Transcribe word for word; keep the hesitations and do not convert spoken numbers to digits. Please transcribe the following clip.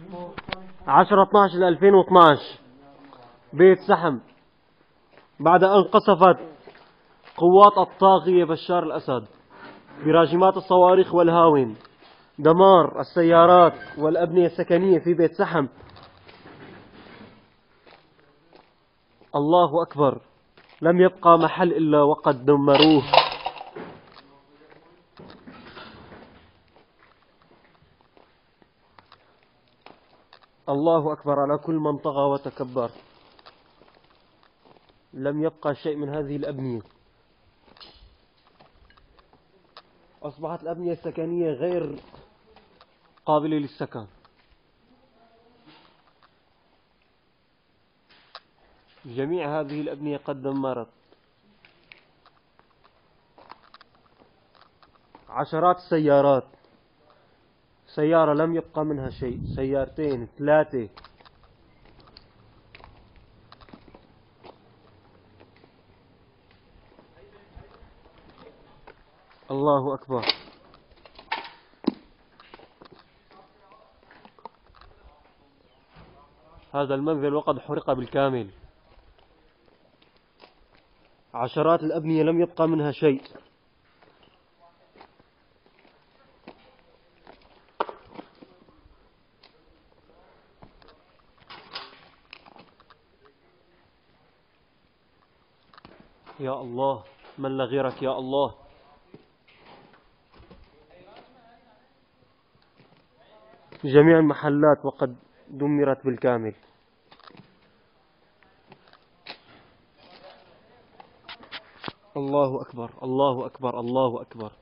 عشرة اثناشر ألفين واثناشر بيت سحم بعد أن قصفت قوات الطاغية بشار الأسد براجمات الصواريخ والهاون دمار السيارات والأبنية السكنية في بيت سحم. الله أكبر، لم يبقى محل إلا وقد دمروه. الله أكبر على كل من طغى وتكبر. لم يبقى شيء من هذه الأبنية. أصبحت الأبنية السكنية غير قابلة للسكن. جميع هذه الأبنية قد دمرت. عشرات السيارات، سيارة لم يبقى منها شيء، سيارتين ثلاثة. الله أكبر. هذا المنزل وقد حرق بالكامل. عشرات الأبنية لم يبقى منها شيء. يا الله، من لا غيرك يا الله. جميع المحلات وقد دمرت بالكامل. الله أكبر، الله أكبر، الله أكبر.